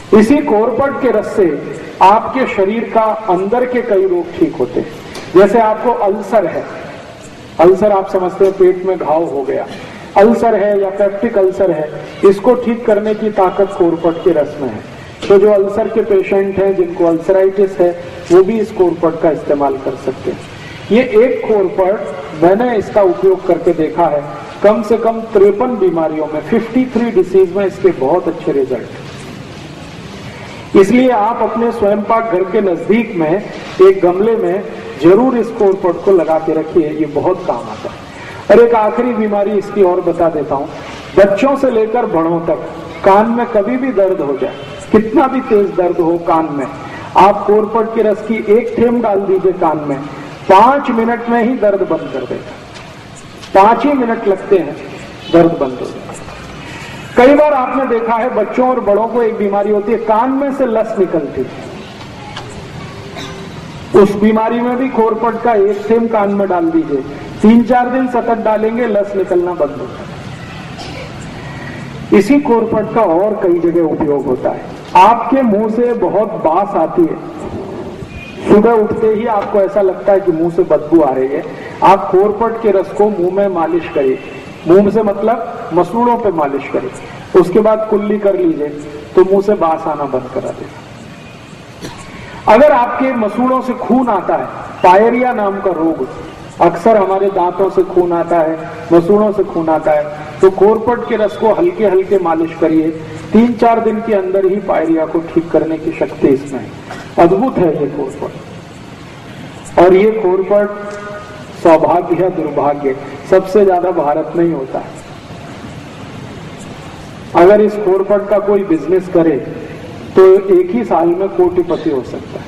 इसी कोरपट के रस से आपके शरीर का अंदर के कई रोग ठीक होते हैं। जैसे आपको अल्सर है, अल्सर आप समझते हैं पेट में घाव हो गया, अल्सर है या पेप्टिक अल्सर है, इसको ठीक करने की ताकत कोरपट के रस में है। तो जो अल्सर के पेशेंट हैं, जिनको अल्सराइटिस है, वो भी इस कोरपट का इस्तेमाल कर सकते हैं। ये एक कोरपट मैंने इसका उपयोग करके देखा है, कम से कम 53 बीमारियों में, 53 डिसीज में इसके बहुत अच्छे रिजल्ट। इसलिए आप अपने स्वयं पाक घर के नजदीक में एक गमले में जरूर इस कोरपट को लगा के रखिए, ये बहुत काम आता है। और एक आखिरी बीमारी इसकी और बता देता हूं, बच्चों से लेकर बड़ों तक कान में कभी भी दर्द हो जाए, कितना भी तेज दर्द हो कान में, आप कोरपट के रस की एक थेम डाल दीजिए कान में, 5 मिनट में ही दर्द बंद कर देगा। 5 ही मिनट लगते हैं, दर्द बंद हो जाएगा। कई बार आपने देखा है बच्चों और बड़ों को एक बीमारी होती है, कान में से लस निकलती है। उस बीमारी में भी कोरपट का एक थेम कान में डाल दीजिए, 3-4 दिन सतत डालेंगे, लस निकलना बंद होता है। इसी कोरपट का और कई जगह उपयोग होता है। आपके मुंह से बहुत बास आती है, सुबह उठते ही आपको ऐसा लगता है कि मुंह से बदबू आ रही है, आप कोरपट के रस को मुंह में मालिश करिए, मुंह से मतलब मसूड़ों पे मालिश करिए, उसके बाद कुल्ली कर लीजिए तो मुंह से बास आना बंद करा देगा। अगर आपके मसूड़ों से खून आता है, पायरिया नाम का रोग, अक्सर हमारे दांतों से खून आता है, मसूड़ों से खून आता है, तो कोरपट के रस को हल्के हल्के मालिश करिए, 3-4 दिन के अंदर ही पायरिया को ठीक करने की शक्ति इसमें है। अद्भुत है ये कोरपट। और ये कोरपट सौभाग्य है दुर्भाग्य, सबसे ज्यादा भारत में ही होता है। अगर इस कोरपट का कोई बिजनेस करे तो एक ही साल में कोटिपति हो सकता है।